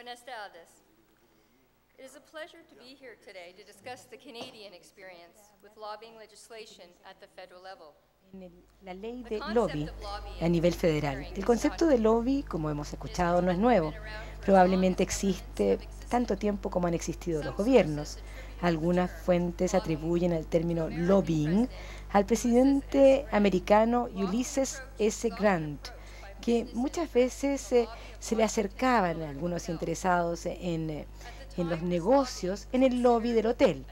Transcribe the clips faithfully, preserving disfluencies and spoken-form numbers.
Buenas tardes. It is a pleasure to be here today to discuss the Canadian experience with lobbying legislation at the federal level. En el- la ley de lobby a nivel federal. El concepto de lobby, como hemos escuchado, no es nuevo. Probablemente existe tanto tiempo como han existido los gobiernos. Algunas fuentes atribuyen el término lobbying al presidente americano Ulysses S. Grant, que muchas veces eh, se le acercaban a algunos interesados en, eh, en los negocios en el lobby del hotel.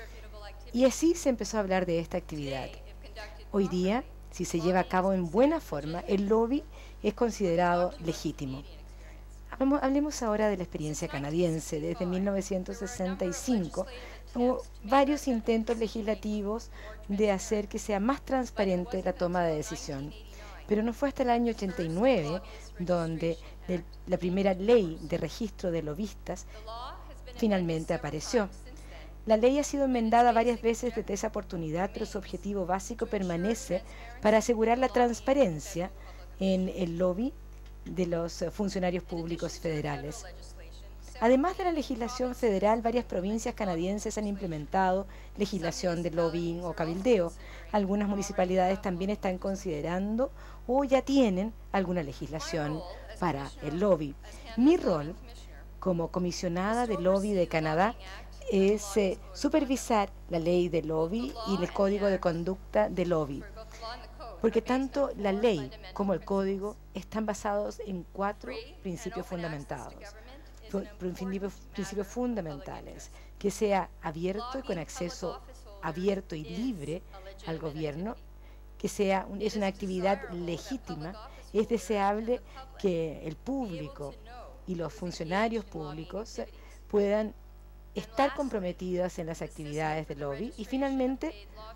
Y así se empezó a hablar de esta actividad. Hoy día, si se lleva a cabo en buena forma, el lobby es considerado legítimo. Hablemos, hablemos ahora de la experiencia canadiense. Desde mil novecientos sesenta y cinco hubo varios intentos legislativos de hacer que sea más transparente la toma de decisión. Pero no fue hasta el año ochenta y nueve donde el, la primera ley de registro de lobistas finalmente apareció. La ley ha sido enmendada varias veces desde esa oportunidad, pero su objetivo básico permanece para asegurar la transparencia en el lobby de los funcionarios públicos federales. Además de la legislación federal, varias provincias canadienses han implementado legislación de lobbying o cabildeo. Algunas municipalidades también están considerando o ya tienen alguna legislación para el lobby. Mi rol como comisionada de lobby de Canadá es eh, supervisar la ley de lobby y el código de conducta de lobby, porque tanto la ley como el código están basados en cuatro principios fundamentados, principios, principios fundamentales, que sea abierto y con acceso abierto y libre al gobierno, que sea un, es una actividad legítima, es deseable que el público y los funcionarios públicos puedan estar comprometidas en las actividades de lobby, y finalmente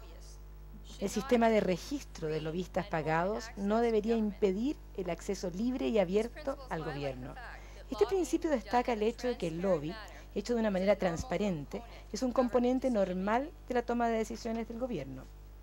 el sistema de registro de lobistas pagados no debería impedir el acceso libre y abierto al gobierno. Este principio destaca el hecho de que el lobby, hecho de una manera transparente, es un componente normal de la toma de decisiones del gobierno.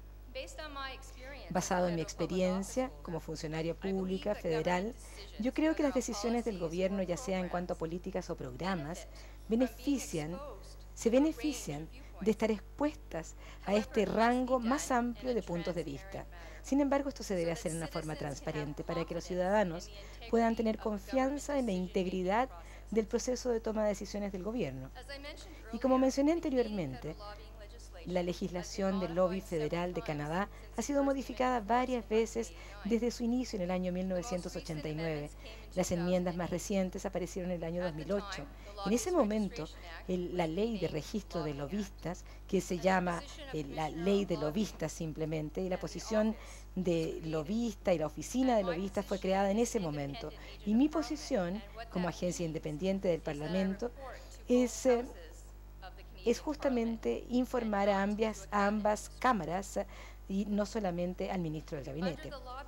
Basado en mi experiencia como funcionaria pública federal, yo creo que las decisiones del gobierno, ya sea en cuanto a políticas o programas, benefician, se benefician de estar expuestas a este rango más amplio de puntos de vista. Sin embargo, esto se debe hacer de una forma transparente para que los ciudadanos puedan tener confianza en la integridad del proceso de toma de decisiones del gobierno. Y como mencioné anteriormente, la legislación del lobby federal de Canadá ha sido modificada varias veces desde su inicio en el año mil novecientos ochenta y nueve. Las enmiendas más recientes aparecieron en el año dos mil ocho. En ese momento, el, la ley de registro de lobistas, que se llama eh, la ley de lobistas simplemente, y la posición de lobista y la oficina de lobistas fue creada en ese momento. Y mi posición, como agencia independiente del Parlamento, es... Eh, es justamente informar a ambas, a ambas cámaras y no solamente al ministro del gabinete.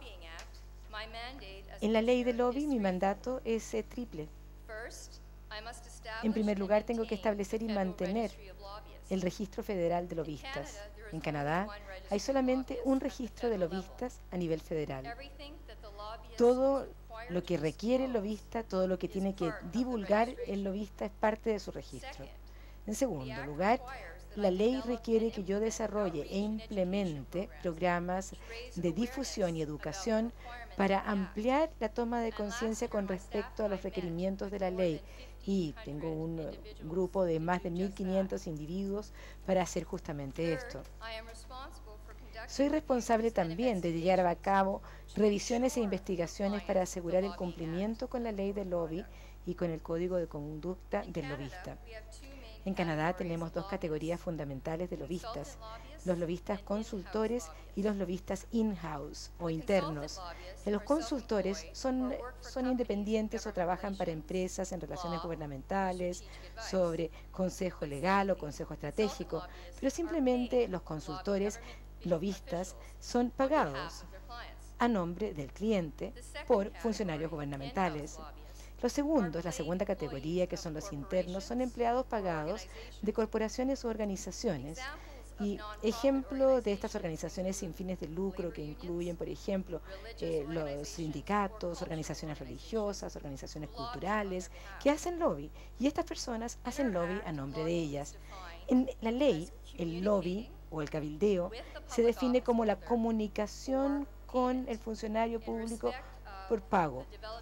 En la ley de lobby, mi mandato es eh, triple. En primer lugar, tengo que establecer y mantener el registro federal de lobistas. En Canadá hay solamente un registro de lobistas a nivel federal. Todo lo que requiere el lobista, todo lo que tiene que divulgar el lobista es parte de su registro. En segundo lugar, la ley requiere que yo desarrolle e implemente programas de difusión y educación para ampliar la toma de conciencia con respecto a los requerimientos de la ley. Y tengo un uh, grupo de más de mil quinientos individuos para hacer justamente esto. Soy responsable también de llevar a cabo revisiones e investigaciones para asegurar el cumplimiento con la ley de lobby y con el código de conducta del lobista. En Canadá tenemos dos categorías fundamentales de lobistas, los lobistas consultores y los lobistas in-house o internos. Los consultores son, son independientes o trabajan para empresas en relaciones gubernamentales, sobre consejo legal o consejo estratégico, pero simplemente los consultores lobistas son pagados a nombre del cliente por funcionarios gubernamentales. Los segundos, la segunda categoría, que son los internos, son empleados pagados de corporaciones u organizaciones Y ejemplo de estas organizaciones sin fines de lucro que incluyen, por ejemplo, eh, los sindicatos, organizaciones religiosas, organizaciones culturales, que hacen lobby. Y estas personas hacen lobby a nombre de ellas. En la ley, el lobby o el cabildeo se define como la comunicación con el funcionario público por pago,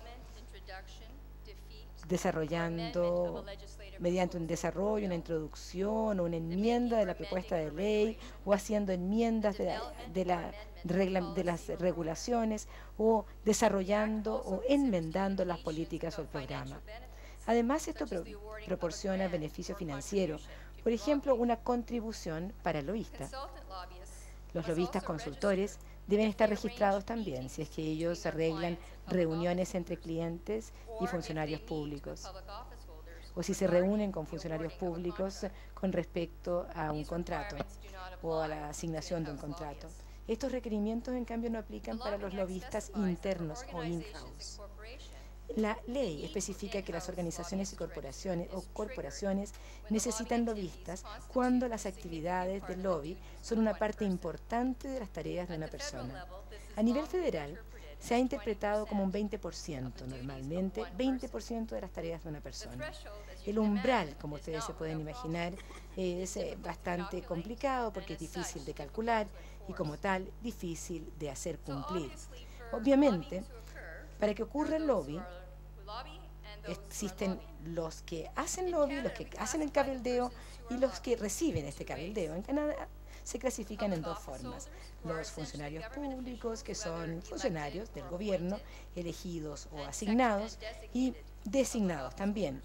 desarrollando mediante un desarrollo, una introducción o una enmienda de la propuesta de ley o haciendo enmiendas de, la, de, la regla, de las regulaciones o desarrollando o enmendando las políticas o el programa. Además, esto pro proporciona beneficio financiero, por ejemplo, una contribución para el lobista. Los lobistas consultores deben estar registrados también si es que ellos arreglan reuniones entre clientes y funcionarios públicos, o si se reúnen con funcionarios públicos con respecto a un contrato o a la asignación de un contrato. Estos requerimientos, en cambio, no aplican para los lobistas internos o in-house. La ley especifica que las organizaciones y corporaciones o corporaciones necesitan lobistas cuando las actividades del lobby son una parte importante de las tareas de una persona. A nivel federal, se ha interpretado como un veinte por ciento, normalmente veinte por ciento de las tareas de una persona. El umbral, como ustedes se pueden imaginar, es eh, bastante complicado porque es difícil de calcular y como tal difícil de hacer cumplir. Obviamente, para que ocurra el lobby, existen los que hacen lobby, los que hacen el cabildeo y los que reciben este cabildeo. En Canadá se clasifican en dos formas: los funcionarios públicos, que son funcionarios del gobierno, elegidos o asignados, y designados también.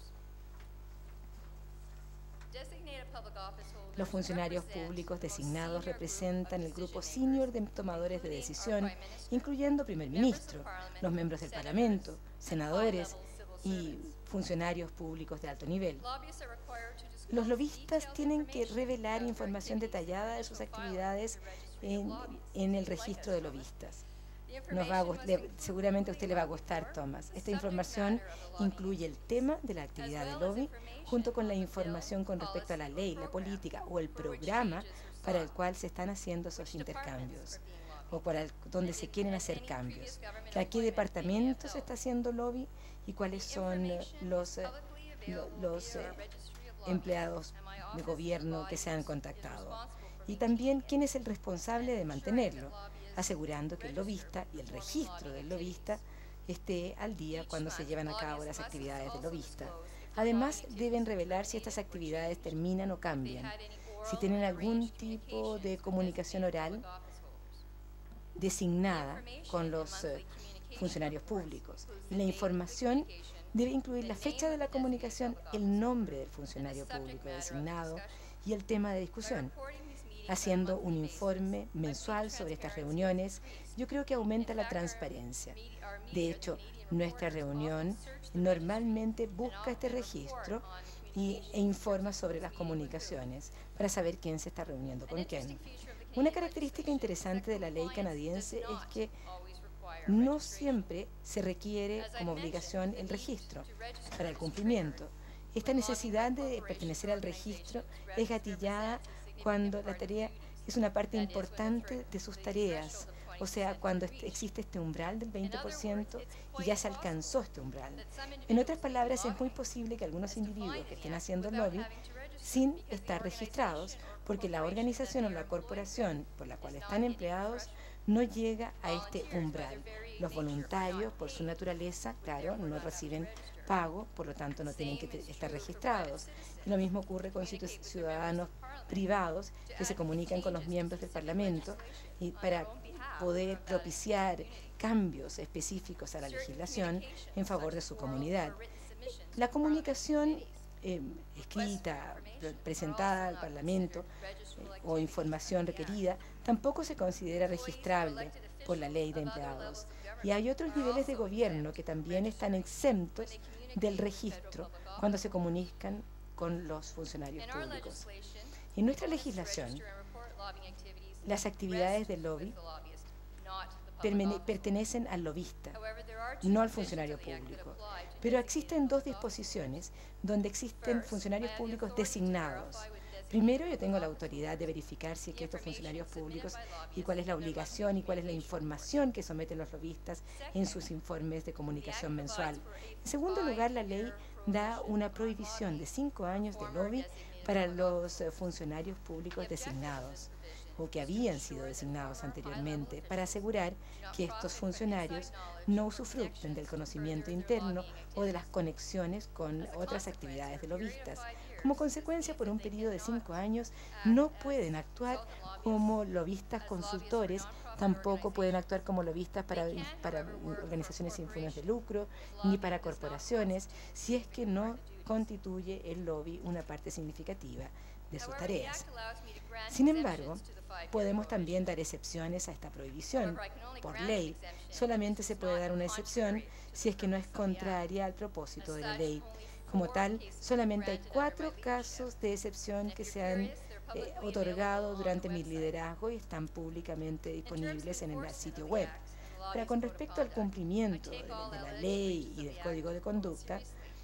Los funcionarios públicos designados representan el grupo senior de tomadores de decisión, incluyendo primer ministro, los miembros del Parlamento, senadores y funcionarios públicos de alto nivel. Los lobistas tienen que revelar información detallada de sus actividades en, en el registro de lobistas. Nos va a, le, seguramente a usted le va a gustar, Thomas. Esta información incluye el tema de la actividad de lobby, junto con la información con respecto a la ley, la política o el programa para el cual se están haciendo esos intercambios, o para el, donde se quieren hacer cambios. ¿A qué departamento se está haciendo lobby y cuáles son los, eh, los eh, empleados de gobierno que se han contactado? Y también quién es el responsable de mantenerlo, asegurando que el lobista y el registro del lobista esté al día cuando se llevan a cabo las actividades del lobista. Además, deben revelar si estas actividades terminan o cambian, si tienen algún tipo de comunicación oral designada con los eh, funcionarios públicos. La información debe incluir la fecha de la comunicación, el nombre del funcionario público designado y el tema de discusión. Haciendo un informe mensual sobre estas reuniones, yo creo que aumenta la transparencia. De hecho, nuestra reunión normalmente busca este registro y, e informa sobre las comunicaciones para saber quién se está reuniendo con quién. Una característica interesante de la ley canadiense es que no siempre se requiere como obligación el registro para el cumplimiento. Esta necesidad de pertenecer al registro es gatillada cuando la tarea es una parte importante de sus tareas, o sea, cuando existe este umbral del veinte por ciento y ya se alcanzó este umbral. En otras palabras, es muy posible que algunos individuos que estén haciendo lobby sin estar registrados, porque la organización o la corporación por la cual están empleados no llega a este umbral. Los voluntarios, por su naturaleza, claro, no reciben pago, por lo tanto no tienen que estar registrados. Y lo mismo ocurre con ciudadanos privados que se comunican con los miembros del Parlamento y para poder propiciar cambios específicos a la legislación en favor de su comunidad. La comunicación eh, escrita, presentada al Parlamento eh, o información requerida tampoco se considera registrable por la ley de empleados. Y hay otros niveles de gobierno que también están exentos del registro cuando se comunican con los funcionarios públicos. En nuestra legislación, las actividades del lobby pertenecen al lobista, no al funcionario público. Pero existen dos disposiciones donde existen funcionarios públicos designados. Primero, yo tengo la autoridad de verificar si es que estos funcionarios públicos y cuál es la obligación y cuál es la información que someten los lobistas en sus informes de comunicación mensual. En segundo lugar, la ley da una prohibición de cinco años de lobby para los funcionarios públicos designados o que habían sido designados anteriormente, para asegurar que estos funcionarios no usufructen del conocimiento interno o de las conexiones con otras actividades de lobistas. Como consecuencia, por un periodo de cinco años, no pueden actuar como lobistas consultores, tampoco pueden actuar como lobistas para, para organizaciones sin fines de lucro, ni para corporaciones, si es que no constituye el lobby una parte significativa de sus tareas. Sin embargo, podemos también dar excepciones a esta prohibición. Por ley, solamente se puede dar una excepción si es que no es contraria al propósito de la ley. Como tal, solamente hay cuatro casos de excepción que se han eh, otorgado durante mi liderazgo y están públicamente disponibles en el sitio web. Pero con respecto al cumplimiento de, de la ley y del código de conducta,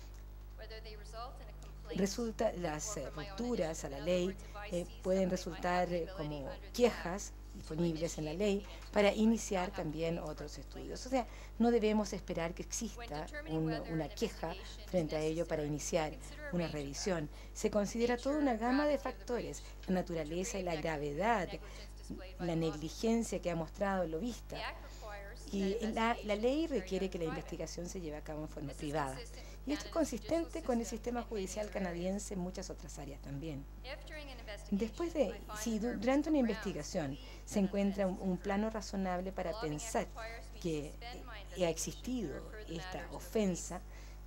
resulta las eh, rupturas a la ley eh, pueden resultar eh, como quejas disponibles en la ley para iniciar también otros estudios. O sea, no debemos esperar que exista un, una queja frente a ello para iniciar una revisión. Se considera toda una gama de factores, la naturaleza y la gravedad, la negligencia que ha mostrado el lobista. Y la, la ley requiere que la investigación se lleve a cabo en forma privada. Y esto es consistente con el sistema judicial canadiense en muchas otras áreas también. Después de, si durante una investigación se encuentra un, un plano razonable para pensar que ha existido esta ofensa,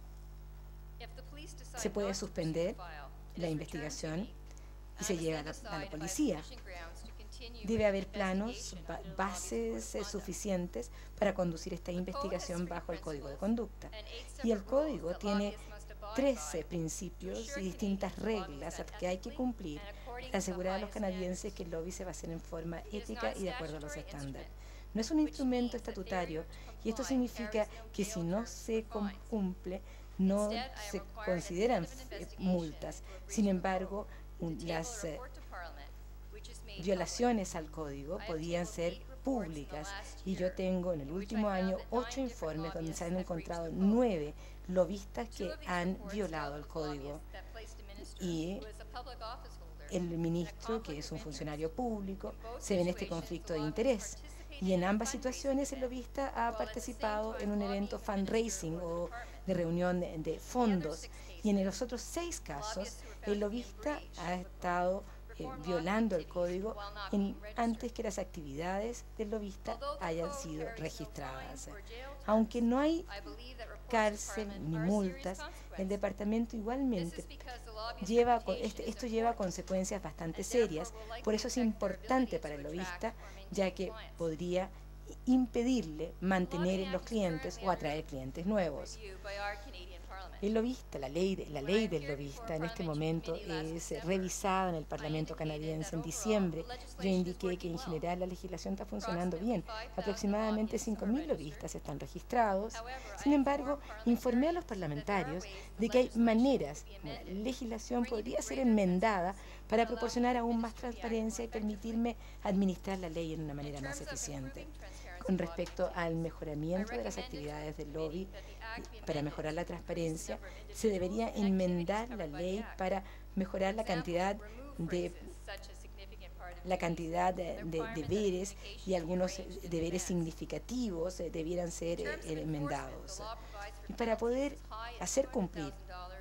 se puede suspender la investigación y se lleva a la, a la policía. Debe haber planos, bases eh, suficientes para conducir esta investigación bajo el Código de Conducta. Y el Código tiene trece principios y distintas reglas que hay que cumplir para asegurar a los canadienses que el lobby se va a hacer en forma ética y de acuerdo a los estándares. No es un instrumento estatutario y esto significa que si no se cumple, no se consideran eh, multas. Sin embargo, las eh, violaciones al código podían ser públicas y yo tengo en el último año ocho informes donde se han encontrado nueve lobistas que han violado el código y el ministro, que es un funcionario público, se ve en este conflicto de interés. Y en ambas situaciones el lobista ha participado en un evento fundraising o de reunión de, de fondos. Y en los otros seis casos el lobista ha estado eh, violando el código en, antes que las actividades del lobista hayan sido registradas. Aunque no hay cárcel ni multas, el departamento igualmente lleva, este, esto lleva consecuencias bastante serias. Por eso es importante para el lobista, ya que podría impedirle mantener los clientes o atraer clientes nuevos. El lobista, la ley, de, la ley del lobista en este momento es revisada en el Parlamento canadiense en diciembre. Yo indiqué que en general la legislación está funcionando bien. Aproximadamente cinco mil lobistas están registrados. Sin embargo, informé a los parlamentarios de que hay maneras, la legislación podría ser enmendada para proporcionar aún más transparencia y permitirme administrar la ley en una manera más eficiente. Con respecto al mejoramiento de las actividades del lobby, para mejorar la transparencia, se debería enmendar la ley para mejorar la cantidad de la cantidad de, de deberes y algunos deberes significativos eh, debieran ser eh, enmendados. Y para poder hacer cumplir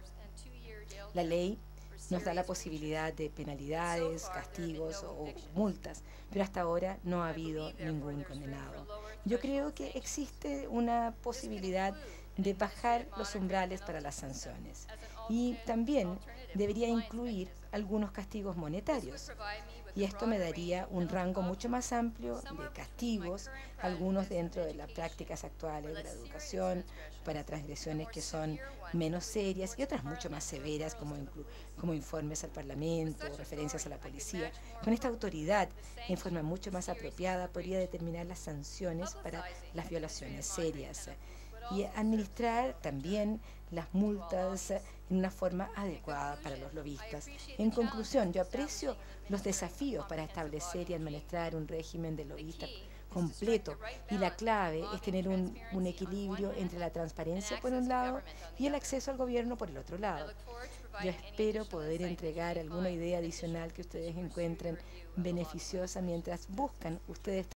la ley, nos da la posibilidad de penalidades, castigos o multas, pero hasta ahora no ha habido ningún condenado. Yo creo que existe una posibilidad de bajar los umbrales para las sanciones y también debería incluir algunos castigos monetarios. Y esto me daría un rango mucho más amplio de castigos, algunos dentro de las prácticas actuales de la educación, para transgresiones que son menos serias y otras mucho más severas, como, como informes al Parlamento o referencias a la policía. Con esta autoridad, en forma mucho más apropiada, podría determinar las sanciones para las violaciones serias. y administrar también las multas en una forma adecuada para los lobistas. En conclusión, yo aprecio los desafíos para establecer y administrar un régimen de lobistas completo, y la clave es tener un, un equilibrio entre la transparencia por un lado y el acceso al gobierno por el otro lado. Yo espero poder entregar alguna idea adicional que ustedes encuentren beneficiosa mientras buscan ustedes